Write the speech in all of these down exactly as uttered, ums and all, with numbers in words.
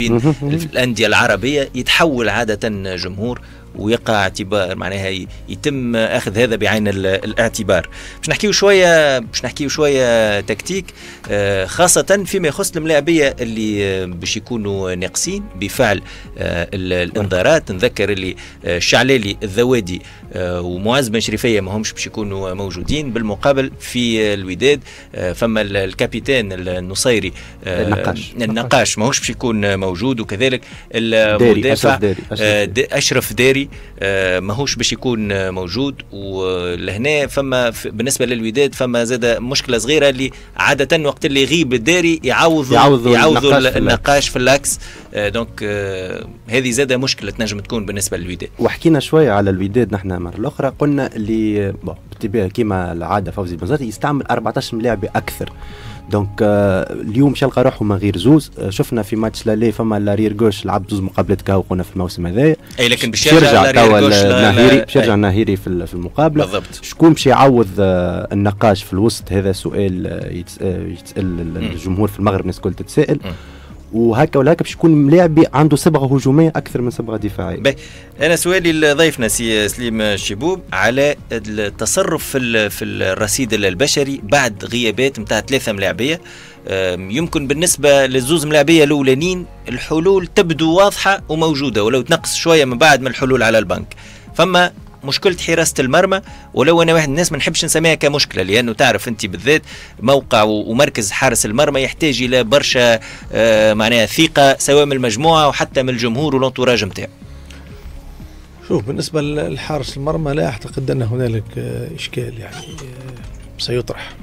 في الأندية العربية يتحول عادة جمهور ويقع اعتبار معناها يتم اخذ هذا بعين الاعتبار. باش نحكيو شويه باش نحكيو شويه تكتيك، خاصه فيما يخص الملاعبيه اللي باش يكونوا ناقصين بفعل الانذارات. نذكر اللي الشعلالي الذوادي ومعز بن شريفيه ما همش باش يكونوا موجودين. بالمقابل في الوداد فما الكابيتان النصيري النقاش النقاش ما هوش باش يكون موجود، وكذلك المدافع اشرف داري ماهوش باش يكون موجود. ولهنا فما بالنسبه للوداد فما زاد مشكله صغيره اللي عاده وقت اللي يغيب الداري يعوضوا يعوضوا, يعوضوا النقاش, النقاش في اللاكس. دونك هذه زاد مشكله تنجم تكون بالنسبه للوداد. وحكينا شويه على الوداد نحن مره الاخرى، قلنا اللي بالطبيعه كما العاده فوزي بنزرتي يستعمل أربعطاش ملاعب اكثر. دونك آه اليوم مش يلقى روحه من غير زوز. آه شفنا في ماتش لالي فما لارير جوش لعب زوز مقابلات كاو قلنا في الموسم هذايا. اي لكن باش يرجع لارير جوش الناهيري باش يرجع الناهيري في في المقابله بالضبط. شكون باش يعوض آه النقاش في الوسط؟ هذا سؤال آه يتسال الجمهور في المغرب، الناس الكل تتساءل. م. وهكا ولا هكا باش يكون ملاعبي عنده صبغه هجوميه اكثر من صبغه دفاعيه. باهي انا سؤالي لضيفنا سي سليم الشبوب على التصرف في في الرصيد البشري بعد غيابات نتاع ثلاثه ملاعبيه. يمكن بالنسبه للزوز ملاعبيه الاولانيين الحلول تبدو واضحه وموجوده، ولو تنقص شويه من بعد من الحلول على البنك. فما مشكلة حراسة المرمى، ولو أنا واحد الناس ما نحبش نسميها كمشكلة، لأنه تعرف أنت بالذات موقع ومركز حارس المرمى يحتاج إلى برشا آه معناها ثقة سواء من المجموعة وحتى من الجمهور والانتوراج نتاعو. شوف بالنسبة لحارس المرمى لا أعتقد أن هنالك آه إشكال يعني آه سيطرح.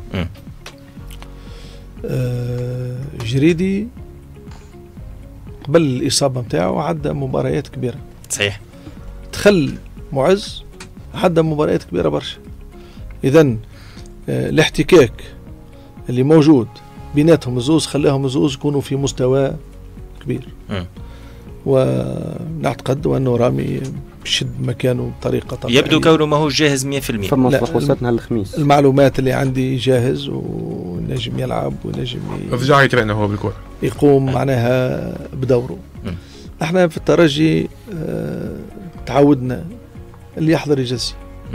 آه جريدي قبل الإصابة نتاعو عدى مباريات كبيرة صحيح، تخل معز عدى مباريات كبيرة برشا. إذن آه الاحتكاك اللي موجود بيناتهم الزوز خلاهم الزوز يكونوا في مستوى كبير. م. ونعتقد أنه رامي بشد مكانه بطريقة طبيعية. يبدو كونه ما هو جاهز مية في المية. فما فحوصاتنا الخميس المعلومات اللي عندي جاهز ونجم يلعب ونجم رجع يترينا هو بالكرة يقوم م. معناها بدوره. م. احنا في الترجي اه تعودنا اللي يحضر يجزي.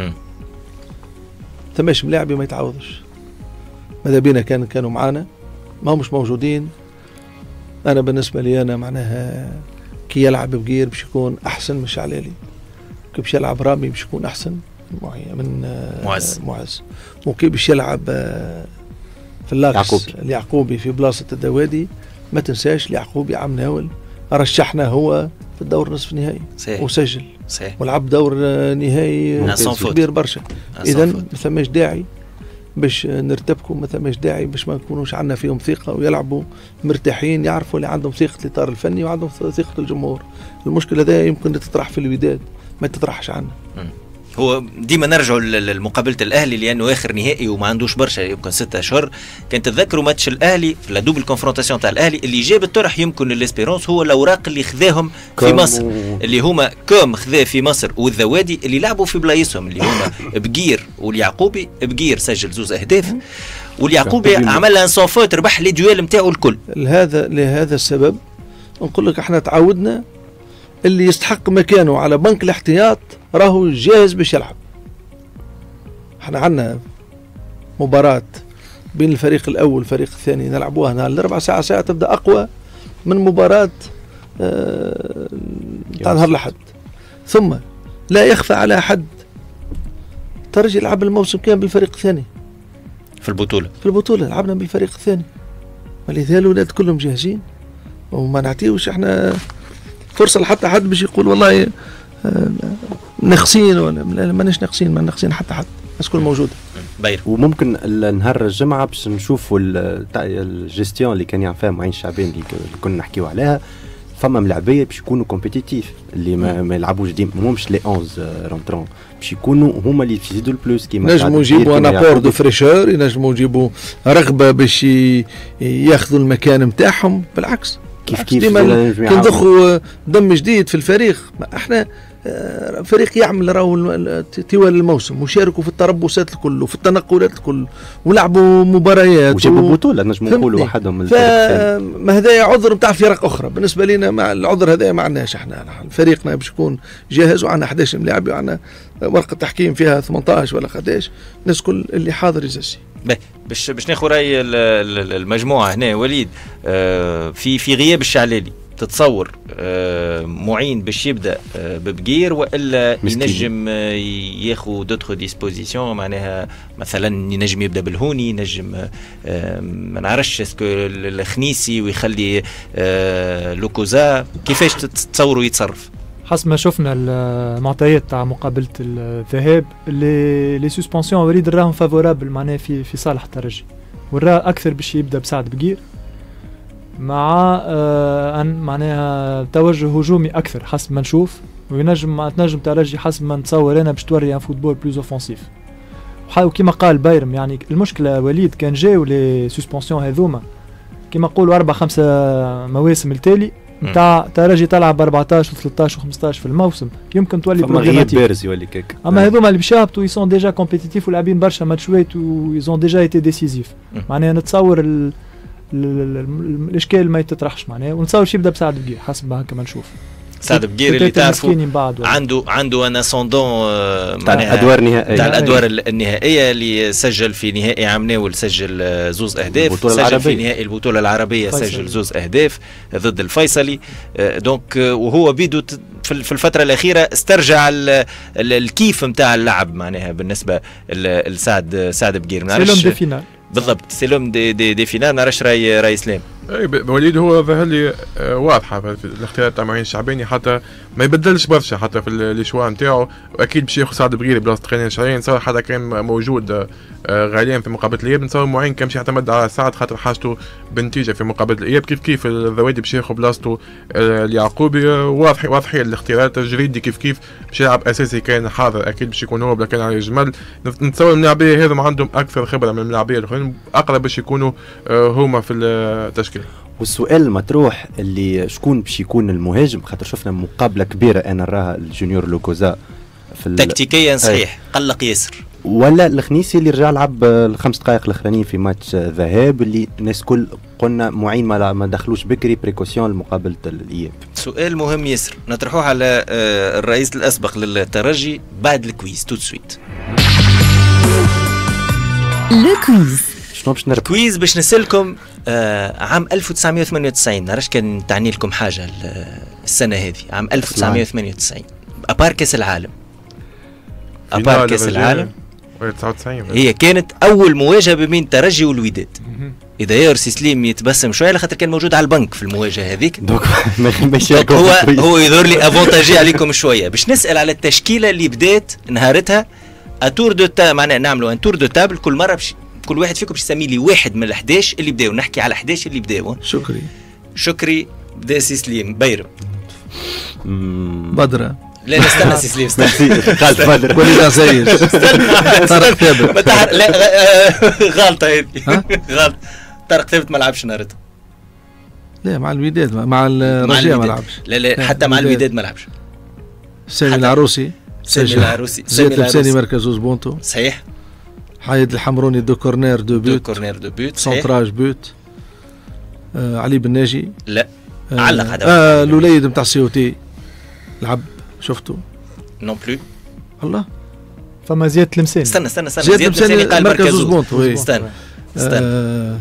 ثماش ملاعبي ما يتعوضش. ماذا بينا كان كانوا معانا ما هم مش موجودين. انا بالنسبه لي انا معناها كي يلعب بقير باش يكون احسن من شعلالي، كي باش يلعب رامي باش يكون احسن من معز معز وكي باش يلعب في اللاكس اليعقوبي في بلاصه الدوادي. ما تنساش اليعقوبي عام ناول رشحنا هو في الدور نصف نهائي وسجل صحيح. ولعب دور نهائي كبير برشا. اذا ما ثماش داعي باش نرتبكوا، ما ثماش داعي باش ما نكونوش عندنا فيهم ثقه ويلعبوا مرتاحين، يعرفوا اللي عندهم ثقه الاطار الفني وعندهم ثقه الجمهور. المشكله هذا يمكن تطرح في الوداد ما تطرحش عندنا. هو ديما نرجعوا لمقابله الاهلي لانه اخر نهائي وما عندوش برشا يمكن ستة اشهر. كان تتذكروا ماتش الاهلي في الدوبل كونفرونتاسيون تاع الاهلي اللي جاب الطرح يمكن للاسبيرونس هو الاوراق اللي خذاهم في مصر و... اللي هما كوم خذاه في مصر والذوادي اللي لعبوا في بلايصهم اللي هما بقير واليعقوبي. بقير سجل زوز اهداف واليعقوبي عمل لها صوفات ربح لي دويل نتاعو الكل. لهذا لهذا السبب نقول لك احنا تعودنا اللي يستحق مكانه على بنك الاحتياط راهو جاهز باش يلعب. احنا عندنا مباراة بين الفريق الاول والفريق الثاني نلعبوها نهار الاربع ساعة ساعة تبدا اقوى من مباراة اه تاع نهار الاحد. ثم لا يخفى على احد ترجي يلعب الموسم كامل بالفريق الثاني في البطولة في البطولة لعبنا بالفريق الثاني، ولذلك الولاد كلهم جاهزين وما نعطيوش احنا فرصة لحتى حد باش يقول والله ناقصين ولا ماناش ناقصين، ما ناقصين حتى حد، الناس كل موجودة. باير. وممكن نهار الجمعة باش نشوفوا الجيستيون اللي كان يعمل فيها معين الشعبين اللي كنا نحكيو عليها. فما ملاعبية باش يكونوا كومبيتيتيف اللي ما, ما يلعبوش ديما ماهمش لي اونز رونترون، باش يكونوا هما اللي يزيدوا البلوس كيما نجموا يجيبوا ان ابور دو فريشور، ينجموا يجيبوا رغبة باش ياخذوا المكان نتاعهم. بالعكس كيف كيف كي نضخوا دم جديد في الفريق. احنا فريق يعمل راهو طوال الموسم وشاركوا في التربصات الكل وفي التنقلات الكل ولعبوا مباريات وجابوا و... بطوله نجم نقولوا وحدهم من فما هذا عذر نتاع فرق اخرى. بالنسبه لنا مع العذر هذا ما عندناش. احنا فريقنا باش يكون جاهز وعندنا أحد عشر لاعب وعندنا ورقه تحكيم فيها ثمانية عشر ولا قداش. الناس كل اللي حاضر يزسي. باش باش ناخذ راي المجموعه هنا وليد. آه في في غياب الشعلالي تتصور آه معين باش يبدا آه ببقير والا ينجم آه ياخذ دوتر ديسبوزيسيون معناها مثلا ينجم يبدا بالهوني ينجم آه ما نعرفش اسكو الخنيسي ويخلي آه لوكوزا كيفاش تتصوروا يتصرف؟ حسب ما شفنا المعطيات تاع مقابله الذهاب اللي لي سسبونسيون وليد راهم فافورابل معناها في في صالح الترجي وراه اكثر باش يبدا بسعد بقير مع آه ان معناها توجه هجومي اكثر حسب ما نشوف وينجم مع تنجم ترجي حسب ما نتصور انا باش توري ان فوتبول بلوز اوفونسيف. وكما قال بايرم يعني المشكله وليد كان جاو لي سسبونسيون هذوما كما نقولوا اربع خمسه مواسم التالي نتاع ترجي تلعب أربعطاش وثلاثطاش وخمسطاش في الموسم يمكن تولي بروبليماتيك بارز يولي كيك. اما هذوما اللي باش يهبطوا يسون ديجا كومبيتيتيف ولاعبين برشا ماتشوات ويزون ديجا ايتي ديسيزيف. معناها نتصور ال الاشكال ما يتطرحش معناها ونتصور شي يبدا بسعد بقير حسب ما هكا ما نشوف. سعد بقير اللي تعرفوا عنده عنده ان اسوندون تاع الادوار النهائيه تاع الادوار النهائيه اللي سجل في نهائي عام ناول سجل زوز اهداف سجل في نهائي البطوله العربيه سجل زوز اهداف ضد الفيصلي. دونك وهو بيدو في الفتره الاخيره استرجع الكيف نتاع اللعب معناها بالنسبه لسعد سعد بقير. بالضبط سيلوم دي دي, دي فينال. ما نعرفش راي راي سلام. اي وليد هو ظهر لي واضحه في الاختيار تاع معين الشعباني حتى ما يبدلش برشا حتى في الشوا نتاعو. واكيد باش ياخذ سعد بقيري بلاصه تقنين شهرين نتصور حتى كان موجود غاليا في مقابله الاياب نتصور معين كان باش يعتمد على سعد خاطر حاجته بنتيجه في مقابله الاياب كيف كيف الذوادي باش ياخذ بلاصته اليعقوبي. واضح واضحين الاختيارات. الجريدي كيف كيف باش يلعب اساسي كان حاضر اكيد باش يكون هو بلا كان على الجمل. نتصور الملاعبيه هذم عندهم اكثر خبره من الملاعبيه الاخرين اقرب باش يكونوا هما في التشكيل. والسؤال المطروح اللي شكون باش يكون المهاجم خاطر شفنا مقابله كبيره انا نراها الجونيور لوكوزا في تكتيكيا صحيح قلق ياسر ولا الخنيسي اللي رجع لعب الخمس دقائق الاخرانيين في ماتش ذهاب اللي الناس كل قلنا معين ما ما دخلوش بكري بريكوسيون لمقابله الاياب. سؤال مهم ياسر نطرحوه على الرئيس الاسبق للترجي بعد الكويز تو سويت. لو كويز شنو باش نربح؟ كويز باش نسألكم آه عام ألف وتسعمائة وثمانية وتسعين نعرفش كان تعني لكم حاجه السنه هذه عام ألف وتسعمائة وثمانية وتسعين ابار كاس العالم ابار كاس العالم تسعة وتسعين هي كانت اول مواجهه بين الترجي والوداد. اذا يرسي سليم يتبسم شويه لخاطر كان موجود على البنك في المواجهه هذيك دوك هو هو يظهر لي افونتاجي عليكم شويه باش نسال على التشكيله اللي بدات نهارتها اتور دو تا معناها نعملوا ان تور دو تابل كل مره بش كل واحد فيكم باش يسمي لي واحد من ال11 اللي بداوا نحكي على احداش اللي بداوا. شكري شكري بدا سي سليم بيرم بدره لا لا استنى سي سليم استنى غلط بدر وليد عزيز طارق ثابت لا غلطه هذه غلط طارق ثابت ما لعبش نهارتها. لا مع الوداد مع الرجاء ما لعبش. لا لا حتى مع الوداد ما لعبش. سامي العروسي سامي العروسي زيد البساني مركز زبونتو صحيح. حايد الحمروني دو كورنير دو بوت دو كورنير دو بوت سونتراج بوت. آه علي بن ناجي لا آه علق هذا آه الوليد نتاع سيوتي لعب شفته نون بلو. الله فما زياد المساني استنى استنى استنى زياد المساني قال مركز زبونتو استنى استنى آه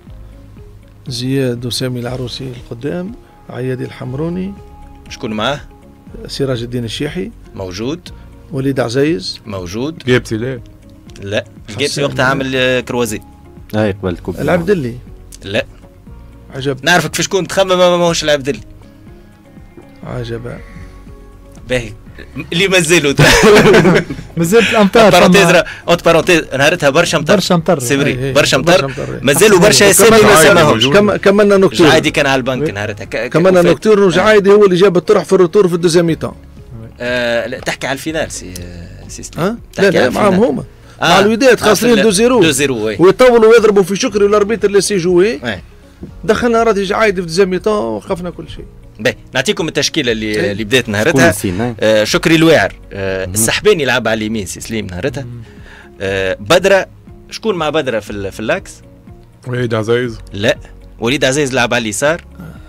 زياد وسامي العروسي القدام عيادي الحمروني. شكون معاه؟ سراج الدين الشيحي موجود. وليد عزيز موجود. جيبسي لا لا جيبسي وقتها عامل كروازي اي قبل الكوب. العبدلي لا عجب نعرفك في شكون تخمم ما ماهوش العبدلي. عجب باهي اللي مازالوا مازالت الامطار بارونتيز اونت بارونتيز نهارتها برشا مطر برشا مطر سيبري برشا مطر مازالوا برشا اسامي ما سماهمش. كملنا نوكتور عادي كان على البنك نهارتها كملنا نوكتور وجعايدي هو اللي جاب الطرح في الروتور في الدوزيام ميتان. لا تحكي على الفينال سي سيستم. ها لا لا معاهم هما مع الوداد خاسرين دو زيرو دو زيرو ويطولوا ويضربوا في شكري والاربيتر اللي سي جوي دخلنا راضي جعايد في ديزاميتون وقفنا كل شيء. باهي نعطيكم التشكيله اللي إيه. اللي بدات نهارتها. نسينا. آه شكري الواعر، آه السحباني يلعب على اليمين سي سليم نهارتها. آه بدره، شكون مع بدره في ال- في اللاكس؟ وليد عزيز. لا، وليد عزيز لعب على اليسار.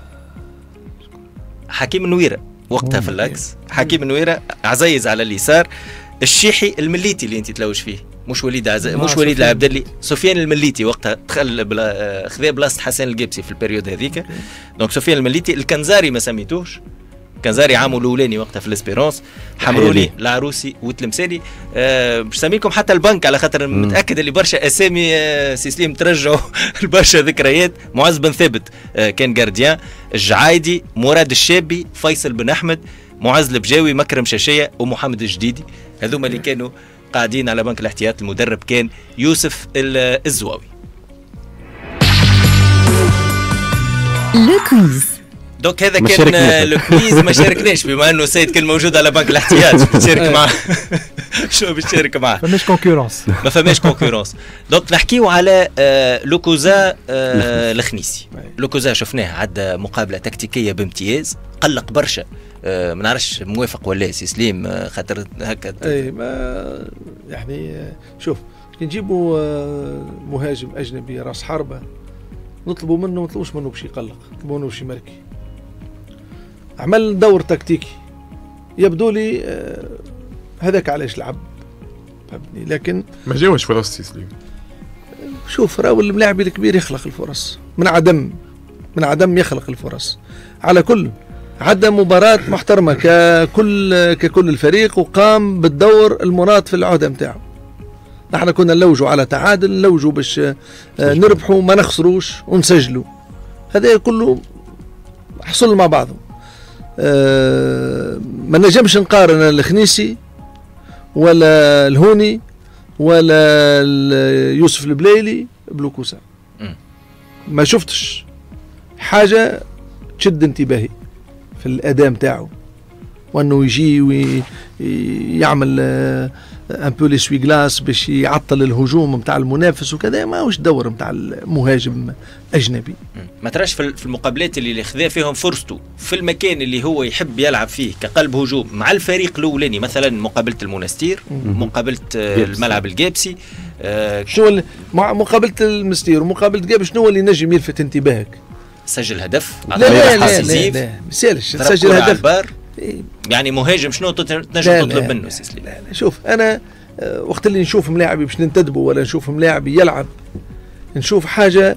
حكيم النويره وقتها في اللاكس، حكيم النويره، عزيز على اليسار، الشيحي المليتي اللي انت تلوج فيه، مش وليد عزيز، آه، مش وليد سفيان. العبدلي، سفيان المليتي وقتها دخل بلا خذا بلاصه حسن القبسي في البريود هذيك. دونك سفيان المليتي، الكنزاري ما سميتوش، كنزاري عامو الاولاني وقتها في الاسبيرونس، حمروني العروسي وتلمساني. أه باش نسميكم حتى البنك على خاطر متاكد اللي برشا اسامي أه سي سليم ترجعوا برشا ذكريات. معز بن ثابت أه كان جارديان، الجعايدي، مراد الشابي، فيصل بن احمد، معز البجاوي، مكرم شاشيه ومحمد الجديدي، هذوما اللي كانوا قاعدين على بنك الاحتياط. المدرب كان يوسف الزواوي. لو كويز. دونك هذا ما كان شاركناش. لو كويز، ما شاركناش بما انه سيد كان موجود على بنك الاحتياط بتشارك معاه. شو بتشارك معاه؟ فماش كونكورونس. ما فماش كونكورونس. دونك نحكيو على آه لوكوزا آه الخنيسي. لوكوزا شفناه عدى مقابله تكتيكيه بامتياز، قلق برشا. آه ما نعرفش موافق ولا سي سليم، آه خاطر هكا اي ما يعني آه، شوف كي نجيبوا آه، مهاجم اجنبي راس حربه نطلبوا منه، ما نطلبوش منه باش يقلق، نطلبوا منه باش يمركي. عمل دور تكتيكي يبدو لي آه، هذاك علاش لعب، فهمتني. لكن ما جاوش فرص تسليم. شوف راهو الملاعب الكبير يخلق الفرص من عدم، من عدم يخلق الفرص. على كل عدى مباراة محترمة ككل ككل الفريق، وقام بالدور المراد في العهدة نتاعو. نحن كنا نلوجوا على تعادل، نلوجوا باش آه، نربحوا ما نخسروش ونسجلوا، هذا كله حصل مع بعضه. آه، ما نجمش نقارن الخنيسي ولا الهوني ولا ال- يوسف البليلي بلوكوسا. مم. ما شفتش حاجة تشد انتباهي في الأداء متاعه، وأنه يجي ويعمل ان بو لي سوي غلاس باش يعطل الهجوم متاع المنافس وكذا. ما هوش دور متاع المهاجم أجنبي. ما تراش في في المقابلات اللي خذا فيهم فرصته في المكان اللي هو يحب يلعب فيه كقلب هجوم مع الفريق الاولاني، مثلا مقابله المنستير، مقابله آه، الملعب الجابسي، آه، شنو اللي- مع مقابلة المستير ومقابلة جاب، شنو اللي نجم يلفت انتباهك؟ سجل هدف، لا عطى لا واحد لا لا, ديسيزيف، لا. مسالش ضرب تسجل كرة على هدف. البار. إيه. يعني مهاجم شنو تت- لا، تنجم لا، تطلب لا، منه سيسلي؟ لا لا. شوف انا آه، وقت اللي نشوف ملاعبي باش ننتدبوا ولا نشوف ملاعبي يلعب، نشوف حاجه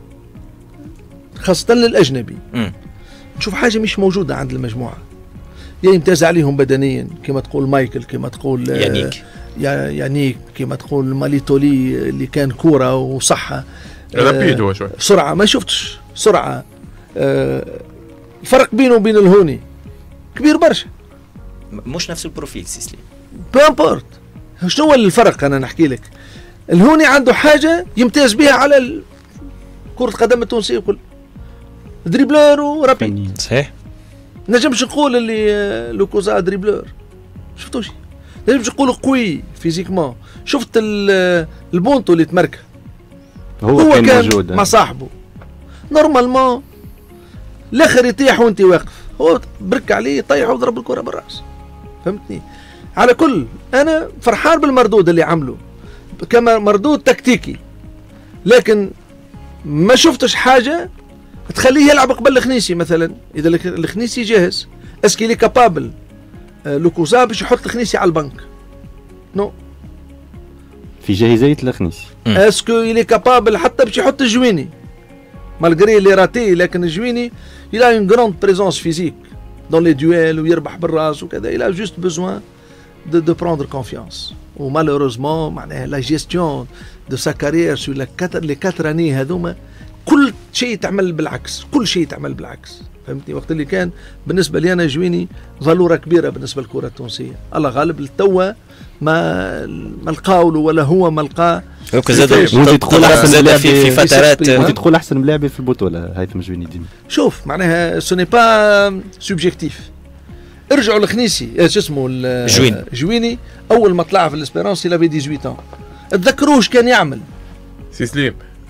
خاصه للاجنبي، مم. نشوف حاجه مش موجوده عند المجموعه. يا يمتاز عليهم بدنيا كما تقول مايكل، كما تقول آه، يانيك. يا يانيك، كما تقول ماليتولي اللي كان كوره وصحه. رابيد هو شوي. سرعه ما شفتش سرعه. آه، الفرق بينه وبين الهوني كبير برشا. مش نفس البروفيل سيسلي. بامبورت. شنو هو الفرق؟ انا نحكي لك. الهوني عنده حاجه يمتاز بها على ال- كرة القدم التونسيه كل دريبلر ورابيد. صحيح. نجمش نقول اللي آه، لوكوزا دريبلر، شفتوش؟ نجمش نقول قوي فيزيكمون. شفت ال- البونتو اللي تمركه، هو, هو كان, كان موجود. مع صاحبه نورمالمون، الاخر يطيح وانت واقف، هو برك عليه يطيح وضرب الكره بالراس، فهمتني؟ على كل انا فرحان بالمردود اللي عمله كما مردود تكتيكي، لكن ما شفتش حاجه تخليه يلعب قبل الخنيسي مثلا. اذا الخ- الخنيسي جاهز، اسكي لي كابابل آه، لوكوزا باش يحط الخنيسي على البنك؟ نو. في جاهزية الخنيسي. مم. اسكو يلي كابابل حتى باش يحط الجويني مالغري اللي راتي، لكن الجويني il a une grande présence physique dans les duels ويربح بالراس وكذا. il a juste besoin de, de prendre confiance. ومالوروزمون معناها لا جيستيون دو سا كارير سو لي كاتر اني هذوما كل شيء تعمل بالعكس، كل شيء تعمل بالعكس، فهمتني؟ وقت اللي كان بالنسبه لي انا جويني ضلوره كبيره بالنسبه للكره التونسيه. الله غالب لتوا ما ما لقاولو ولا هو ما لقاه. هوك زاد ممكن تقول أحسن زاد لاعب في, في في فترات ها؟ ممكن تقول احسن ملاعب في البطولة هيثم جويني ديما. شوف معناها سو ني با سوبجيكتيف. ارجعوا لخنيسي آه، شو اسمه ال- جويني. جويني اول ما طلع في الاسبيرونس il avait dix-huit ans. تذكروش كان يعمل؟ سي سليم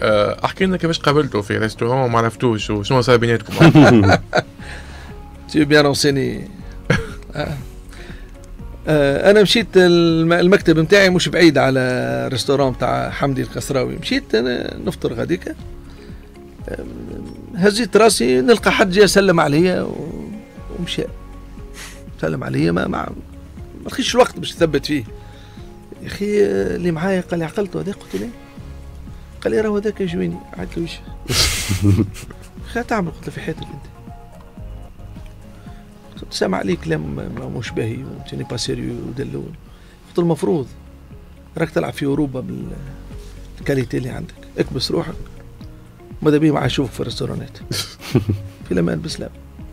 آه، احكي لنا كيفاش قابلتوا في ريستورون وما عرفتوش وشنو صار بيناتكم؟ تي بيان رونسيني. انا مشيت المكتب نتاعي مش بعيد على ريستورون تاع حمدي القصراوي، مشيت انا نفطر غاديكا، هزيت راسي نلقى حد جا سلم عليا ومشى سلم عليا، ما ما ما لقيتش الوقت باش نثبت فيه. يا اخي اللي معايا قال لي عقلته هذا، قلت له قال لي راه هذاك يجويني، عيطت له وش خا تعمل؟ قلت له في حياتك انت سامع عليك كلام مش باهي وانتني با سيريو ودلول. قلت المفروض راك تلعب في اوروبا بالكاليتي اللي عندك، اكبس روحك ماذا بيه مع اشوفك في الريستورانات في الامان بسلام.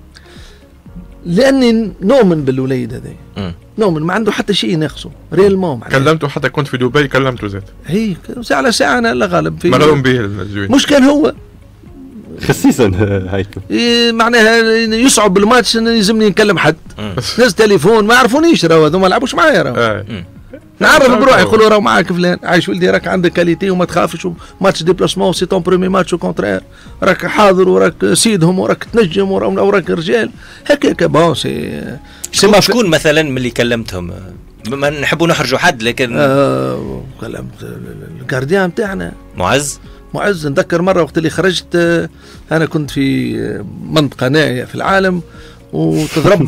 لاني نؤمن بالوليد هذا، نؤمن ما عنده حتى شيء يناقصه ريالمون. كلمته حتى كنت في دبي كلمته زاد؟ هي ساعه على ساعه انا لا غالب في مغروم به الجوين، مش كان هو خصيصا هايكم إيه معناها يصعب بالماتش ان يلزمني نكلم حد، ناس تليفون ما يعرفونيش، راهو هذوما ما لعبوش معايا، راهو نعرف بروحي يقولوا راهو معاك فلان عايش ولدي، راك عندك كاليتي وما تخافش، ماتش ديبلاسمون سي طون برومي ماتش او كونترير، راك حاضر وراك سيدهم وراك تنجم وراك رجال هكاك. بون سي شكون, شكون مثلا من اللي كلمتهم؟ ما نحبوا نحرجوا حد لكن آه كلمت الكارديان نتاعنا معز. معز نذكر مره وقت اللي خرجت انا كنت في منطقه نائيه في العالم وتضرب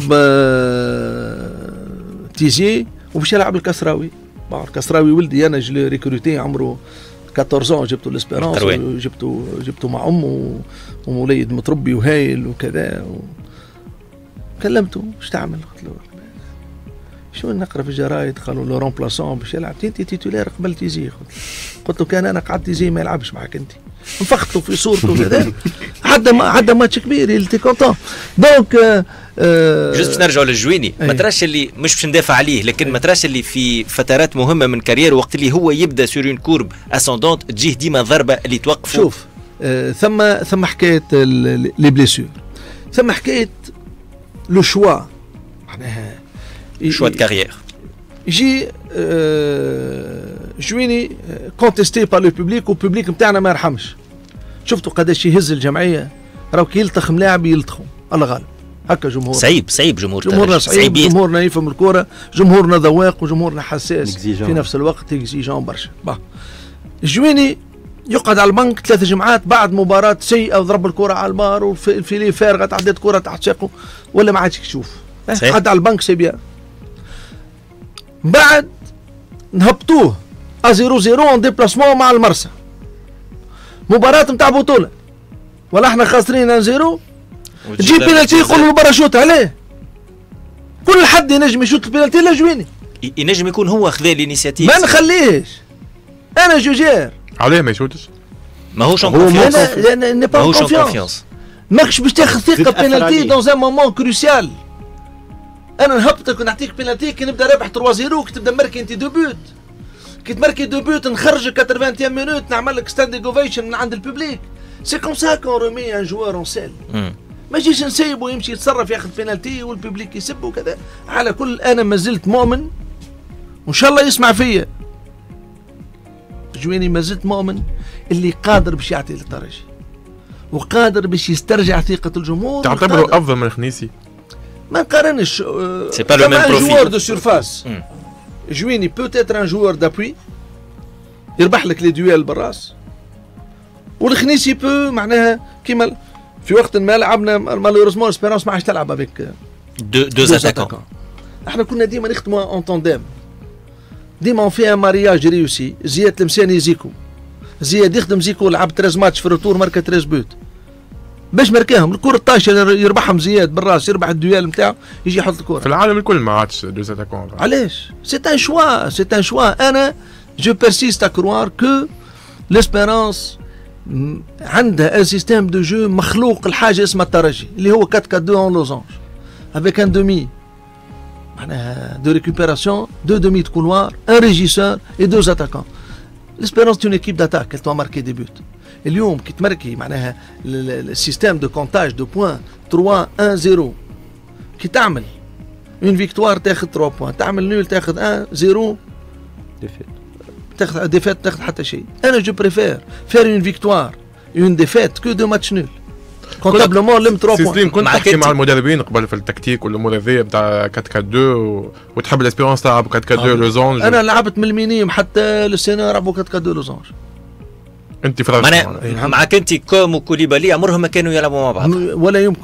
تيزي ومشى يلعب الكسراوي. الكسراوي ولدي انا جلي ريكروتي عمره أربعطاش، جبته لاسبيرونس وجبته جبته مع امه ووليد متربي وهايل وكذا و... كلمته ايش تعمل؟ قلت له شو نقرا في الجرايد قالوا له رومبلاسون باش يلعب، انت تيتولير قبل تيزي. قلت له كان انا قعدت تيزي ما يلعبش معك انت، نفخت له في صورته كذا عدى ما عدى ماتش كبير يلتي كونتون. دونك آه جوست نرجعوا للجويني، ما تراش اللي مش باش ندافع عليه لكن ما تراش اللي في فترات مهمه من كارير وقت اللي هو يبدا سور اون كورب اسوندونت تجيه ديما ضربه اللي توقفه. شوف آه ثم ثم حكايه لي بليسور، ثم حكايه لو شوا معناها شوا دو كارير يجي آه جويني كونتيستي بار لو بوبليك والبوبليك نتاعنا ما يرحمش. شفتوا قداش يهز الجمعيه، راهو كي يلتخ ملاعب يلتخوا الله غالب هكا. جمهور صعيب صعيب جمهور جمهورنا صعيب، جمهورنا يفهم الكره، جمهورنا ذواق وجمهورنا حساس في نفس الوقت اكزيجون برشا. الجويني يقعد على البنك ثلاث جمعات بعد مباراه سيئه وضرب الكره على البار والفيلي فارغه تعديت كره تحت ساقه ولا ما عادش يشوف، قعد على البنك سي بيان. بعد نهبطوه ا زيرو زيرو اون ديبلاسمون مع المرسى، مباراة نتاع بطولة ولا احنا خاسرين ان زيرو، تجي بينالتي يقولوا له برا شوت عليه. كل حد ينجم يشوت البينالتي لا جويني، ينجم يكون هو خذا الانيسياتيف، ما نخليهش انا جوجير. عليه ما يشوتش؟ ماهوش اون كونفيونس، ماهوش اون كونفيونس، ماكش باش تاخذ ثقة بينالتي دون ان مومون كروسيال. انا نهبطك ونعطيك بينالتي كي نبدا رابح ثلاثة صفر كي تبدا مركي انت دو بوت، كي تماركي دو بوت نخرجك ثمانين مينوت نعمل لك ستاندينغ اوفيشن من عند الببليك. سي كوم سا كون رومي ان جوار اون سيل، ما يجيش نسيبو يمشي يتصرف ياخذ بينالتي والببليك يسب وكذا. على كل انا ما زلت مؤمن وان شاء الله يسمع فيا جويني، ما زلت مؤمن اللي قادر باش يعطي للترجي وقادر باش يسترجع ثقة الجمهور. تعتبره افضل من الخنيسي؟ ما نقارنش، سي با لو ميم بروفيل. جوار دو سيرفاس جويني بوتيتر ان جوار دابوي يربح لك لي دويل بالراس، والخنيسي بو معناها كيما في وقت ما لعبنا مالوريزمون اسبيرونس ما عادش تلعب افيك دو دو اتاكون. احنا كنا ديما نخدموا اون تونديم، ديما فيها مارياج ريوسي. زياد المساني زيكو، زياد يخدم زيكو لعب ثلاثة ماتش في الروتور ماركا ثلاثة بوت باش مركاهم الكره الطايشه يربحهم زياد بالراس، يربح الدويال نتاعو يجي يحط الكره. في العالم الكل ما عادش دو اتاكون. علاش؟ سي ان شوا، سي ان شوا. انا جو بيرسيست ا كروار كو ليسبيرونس عندها ان سيستيم دو جو مخلوق الحاجه اسمها الترجي اللي هو أربعة أربعة اثنين اون لوزانج افيك ان دومي معناها دو ريكوبيراسيون، دو دومي دو كولوار، ان ريجيسور اي دو اتاكون. ليسبيرونس اون ايكيب داتاك elle doit marquer des buts. اليوم كي تمركي معناها السيستيم دو كونتاج دو بوان ثلاثة واحد صفر، كي تعمل اون فيكتوار تاخذ ثلاثة بوان، تعمل نول تاخذ واحد صفر، تاخذ ديفيت تاخذ حتى شيء. انا جو بريفير فير اون فيكتوار اون ديفيت كو دو ماتش نول كونتابلومون لم ثلاثة بوان. كنت تحكي مع المدربين قبل في التكتيك والامور هذيا بتاع أربعة أربعة اثنين وتحب الاسبيرونس تلعب أربعة أربعة اثنين لوزونج. انا لعبت من المينيم حتى للسنه لعبوا أربعة أربعة اثنين لوزونج. انت فرق معنا معك انت كوم وكوليبالي عمرهم ما كانوا يلعبوا مع بعض ولا يمكن.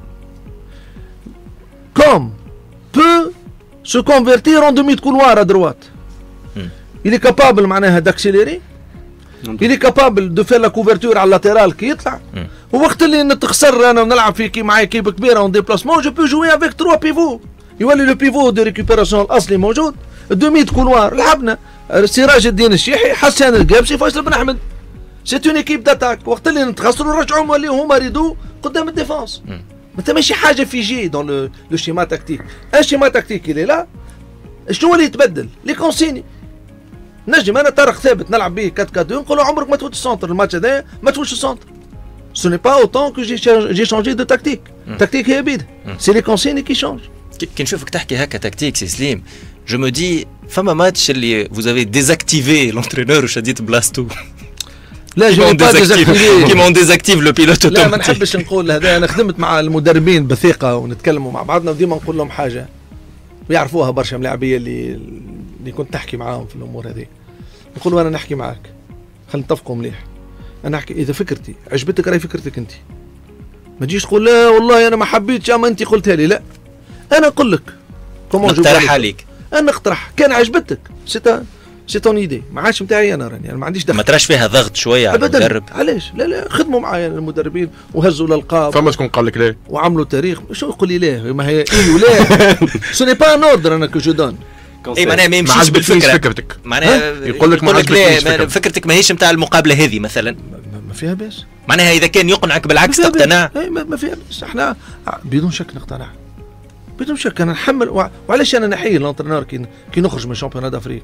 كوم بو سو كونفيرتير اون دومي دو كولوار ا دروات. il est capable معناها d'accélérer. il est capable de faire la couverture على اللاترال كي يطلع. ووقت اللي نتخسر انا ونلعب في كي معايا كيب كبيره اون ديبلاسمون جو بو جوي افيك تروا بيفو. يولي لو بيفو دو ريكوبيراسيون الاصلي موجود. دومي دو كولوار لعبنا سراج الدين الشيحي حسن القابسي فيصل بن احمد. سي اون ايكيب داتاك. وقت اللي نتخسروا نرجعوا نوليو هما ريدو قدام الديفونس. ما ماشي حاجه فيجي دون لو لو شيما تاكتيك. ان شيما تاكتيك اللي لا شنو اللي يتبدل؟ لي كونسيني. نجم انا طارق ثابت نلعب به أربعة أربعة اثنين نقول له عمرك ما تفوت السونتر الماتش هذا ما تفوتش السونتر. سو ني با اوتون كو جي جي شونجي دو تاكتيك. تاكتيك هي بيد سي لي كونسيني كي شونج. كي نشوفك تحكي هكا تكتيك سي سليم جو مو دي فما ماتش اللي vous avez désactivé l'entraîneur وشديت بلاصتو. لا جو با ديزاكتيفي كيما اون ديزاكتيف لو بيلوت اوتوماتيك. لا ما نحبش نقول هذا. انا خدمت مع المدربين بثقه ونتكلموا مع بعضنا وديما نقول لهم حاجه ويعرفوها برشا ملاعبيه اللي اللي كنت تحكي معاهم في الامور هذه. نقول انا نحكي معاك خلينا نتفقوا مليح. انا احكي اذا فكرتي عجبتك راهي فكرتك انت. ما تجيش تقول لا والله انا ما حبيتش اما انت قلتها لي. لا انا نقول لك كومون جو نقترح عليك. انا نقترح كان عجبتك سي سي تون ايدي. ما عادش نتاعي انا راني انا ما عنديش دخل. ما تراش فيها ضغط شويه على المدرب؟ علاش؟ لا لا خدموا معايا المدربين وهزوا الالقاب. فما شكون قال لك لا وعملوا تاريخ. شو يقول لي لا ما هي اي ولا سو ني با ان اوردر انا كو جو دون. اي معناها ما يمشيش بالفكره فكرتك معناها يقول لك ما لا فكرتك ماهيش نتاع المقابله هذه مثلا. ما فيها باس معناها اذا كان يقنعك بالعكس تقتنع. اي ما فيها باس. احنا بدون شك نقتنع بدون شك. انا نحمل وعلاش انا نحيي الانترنور كي كي نخرج من شامبيونات افريك.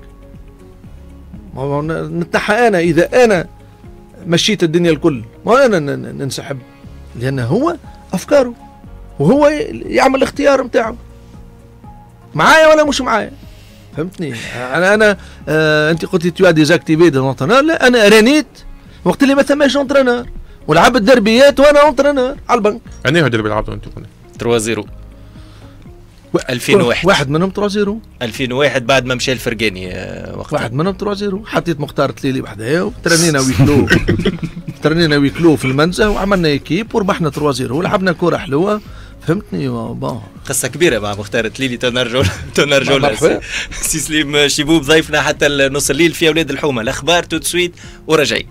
نتنحى انا اذا انا مشيت الدنيا الكل ما انا ننسحب لان هو افكاره وهو يعمل الاختيار نتاعو معايا ولا مش معايا. فهمتني؟ انا انا آه انت قلتي تو ديزاكتيفي دو لونترونور. لا انا رانيت وقت اللي ما ثماش اونترونور ولعبت دربيات وانا اونترونور على البنك. يعني هو اللي بيلعبوا انتم ثلاثة صفر ألفين وواحد. واحد منهم ثلاثة صفر ألفين وواحد بعد ما مشى الفرقاني وقتها. واحد منهم ثلاثة صفر. حطيت مختار تليلي وحدها وترنينا ويكلو ترنينا ويكلو في المنزه وعملنا ايكيب وربحنا ثلاثة صفر ولعبنا كره حلوه. فهمتني؟ بون قصه كبيره مع مختار تليلي. تنرجو تنرجو سي سليم شيبوب ضيفنا حتى نص الليل في اولاد الحومه. الاخبار تو سويت وراجعين.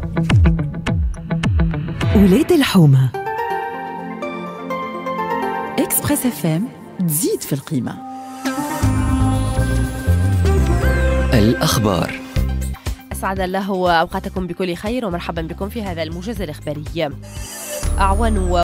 اولاد الحومه اكسبريس اف ام تزيد في القيمه. الأخبار. أسعد الله أوقاتكم بكل خير ومرحبا بكم في هذا الموجز الإخباري. أعوان